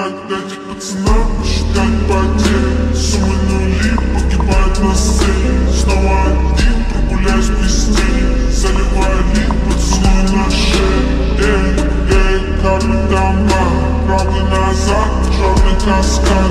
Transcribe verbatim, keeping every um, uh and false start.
Как дать пацанам посчитать потери, суммы нули погибают на сцене. Снова один, прогуляюсь без тени, заливаю лик, поцелуй на шее. Эй, эй, капли дома, правда назад, черный каскад.